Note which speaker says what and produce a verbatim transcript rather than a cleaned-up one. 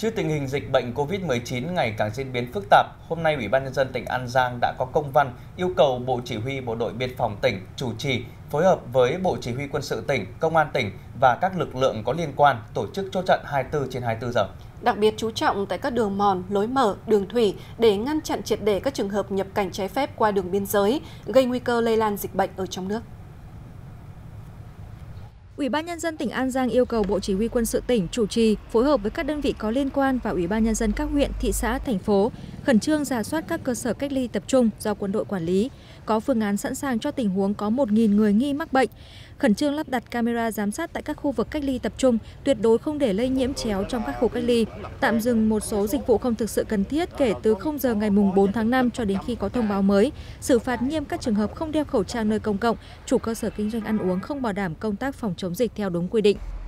Speaker 1: Trước tình hình dịch bệnh Covid mười chín ngày càng diễn biến phức tạp, hôm nay Ủy ban Nhân dân tỉnh An Giang đã có công văn yêu cầu Bộ Chỉ huy Bộ đội Biên phòng tỉnh chủ trì phối hợp với Bộ Chỉ huy Quân sự tỉnh, Công an tỉnh và các lực lượng có liên quan tổ chức chốt chặn hai mươi tư trên hai mươi tư giờ.
Speaker 2: Đặc biệt chú trọng tại các đường mòn, lối mở, đường thủy để ngăn chặn triệt để các trường hợp nhập cảnh trái phép qua đường biên giới, gây nguy cơ lây lan dịch bệnh ở trong nước.
Speaker 3: Ủy ban Nhân dân tỉnh An Giang yêu cầu Bộ Chỉ huy Quân sự tỉnh chủ trì phối hợp với các đơn vị có liên quan và Ủy ban Nhân dân các huyện, thị xã, thành phố khẩn trương rà soát các cơ sở cách ly tập trung do quân đội quản lý, có phương án sẵn sàng cho tình huống có một nghìn người nghi mắc bệnh, khẩn trương lắp đặt camera giám sát tại các khu vực cách ly tập trung, tuyệt đối không để lây nhiễm chéo trong các khu cách ly, tạm dừng một số dịch vụ không thực sự cần thiết kể từ không giờ ngày bốn tháng năm cho đến khi có thông báo mới, xử phạt nghiêm các trường hợp không đeo khẩu trang nơi công cộng, chủ cơ sở kinh doanh ăn uống không bảo đảm công tác phòng chống dịch theo đúng quy định.